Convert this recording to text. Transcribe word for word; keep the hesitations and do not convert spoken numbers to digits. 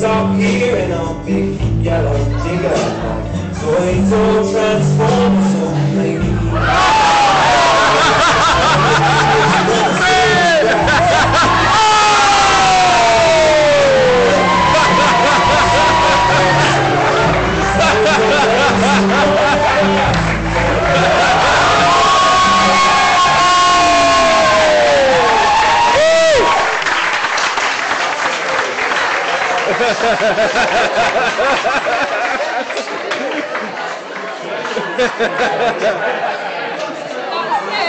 stop here in a big yellow digger. Toy to transform, so maybe Ha ha ha ha!